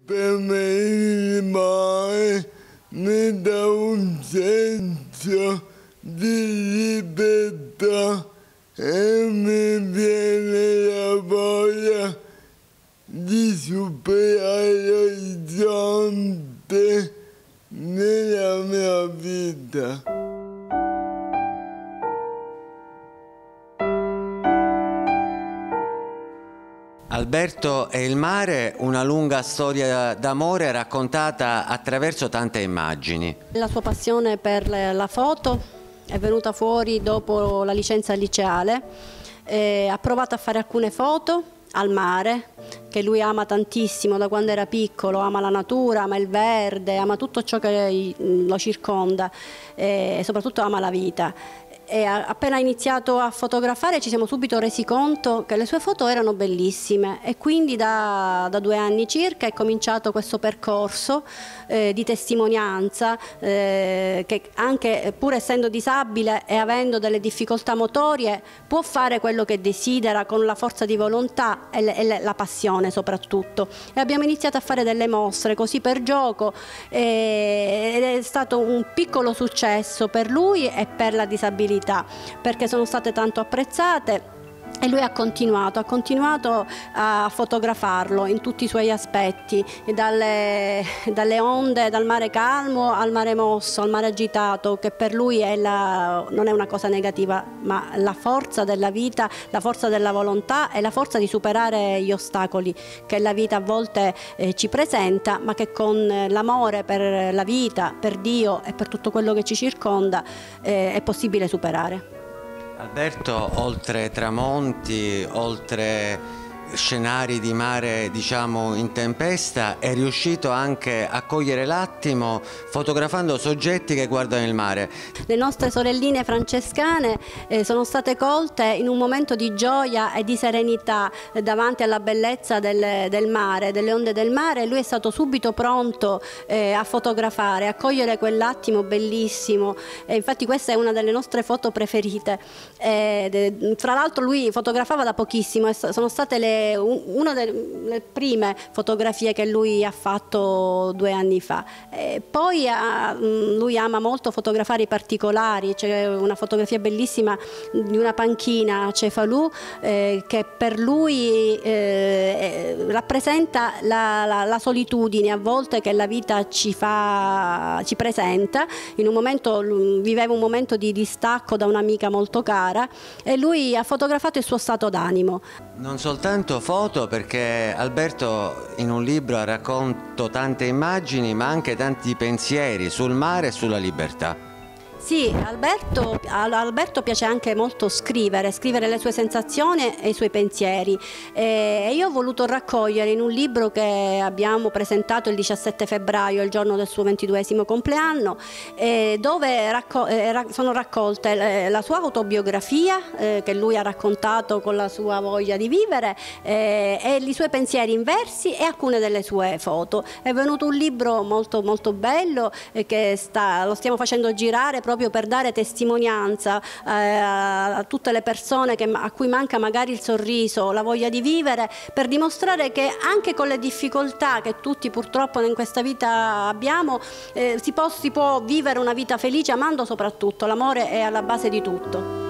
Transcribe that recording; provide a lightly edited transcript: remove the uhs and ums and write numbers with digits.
per me il mare mi dà un senso di libertà e mi viene la voglia di superare l'orizzonte nella mia vita. Alberto e il mare, una lunga storia d'amore raccontata attraverso tante immagini. La sua passione per la foto è venuta fuori dopo la licenza liceale. Ha provato a fare alcune foto al mare, che lui ama tantissimo da quando era piccolo, ama la natura, ama il verde, ama tutto ciò che lo circonda e soprattutto ama la vita. E appena iniziato a fotografare ci siamo subito resi conto che le sue foto erano bellissime e quindi da 2 anni circa è cominciato questo percorso di testimonianza che anche pur essendo disabile e avendo delle difficoltà motorie può fare quello che desidera con la forza di volontà e la passione soprattutto. E abbiamo iniziato a fare delle mostre così per gioco ed è stato un piccolo successo per lui e per la disabilità, perché sono state tanto apprezzate e lui ha continuato a fotografarlo in tutti i suoi aspetti, dalle onde, dal mare calmo al mare mosso, al mare agitato, che per lui non è una cosa negativa, ma la forza della vita, la forza della volontà e la forza di superare gli ostacoli che la vita a volte ci presenta, ma che con l'amore per la vita, per Dio e per tutto quello che ci circonda è possibile superare. Alberto, oltre tramonti, oltre scenari di mare, diciamo, in tempesta, è riuscito anche a cogliere l'attimo fotografando soggetti che guardano il mare. Le nostre sorelline francescane sono state colte in un momento di gioia e di serenità davanti alla bellezza del mare, delle onde del mare, e lui è stato subito pronto a fotografare, a cogliere quell'attimo bellissimo. Infatti questa è una delle nostre foto preferite. Fra l'altro lui fotografava da pochissimo e sono state una delle prime fotografie che lui ha fatto 2 anni fa. Poi lui ama molto fotografare i particolari. C'è una fotografia bellissima di una panchina a Cefalù che per lui rappresenta la solitudine a volte che la vita ci presenta. Viveva un momento di distacco da un'amica molto cara e lui ha fotografato il suo stato d'animo. Non soltanto foto, perché Alberto in un libro ha raccontato tante immagini ma anche tanti pensieri sul mare e sulla libertà. Sì, Alberto piace anche molto scrivere le sue sensazioni e i suoi pensieri. E io ho voluto raccogliere in un libro che abbiamo presentato il 17 febbraio, il giorno del suo 22esimo compleanno, dove sono raccolte la sua autobiografia che lui ha raccontato con la sua voglia di vivere e i suoi pensieri in versi e alcune delle sue foto. È venuto un libro molto, molto bello che lo stiamo facendo girare proprio per dare testimonianza a tutte le persone a cui manca magari il sorriso, la voglia di vivere, per dimostrare che anche con le difficoltà che tutti purtroppo in questa vita abbiamo, si può vivere una vita felice amando soprattutto. L'amore è alla base di tutto.